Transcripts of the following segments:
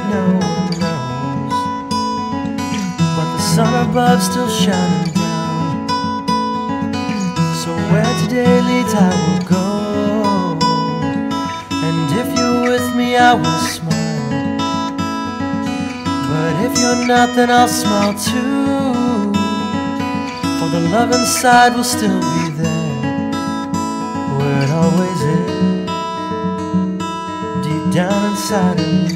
no one knows, but the sun above still shining down. So where today leads I will go, and if you're with me I will smile, but if you're not then I'll smile too, for the love inside will still be there, where it always is, deep down inside of you.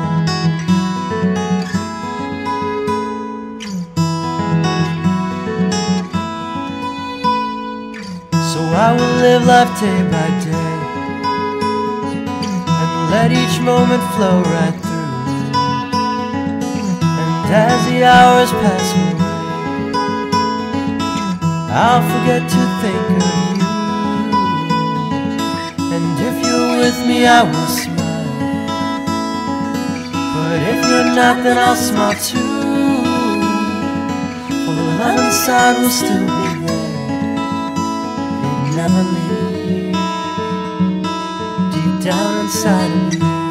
So I will live life day by day, and let each moment flow right through, and as the hours pass away, I'll forget to think of you, and if you're with me I will smile, but if you're not then I'll smile too, for the love inside will still be there, it never leaves, deep down inside of you.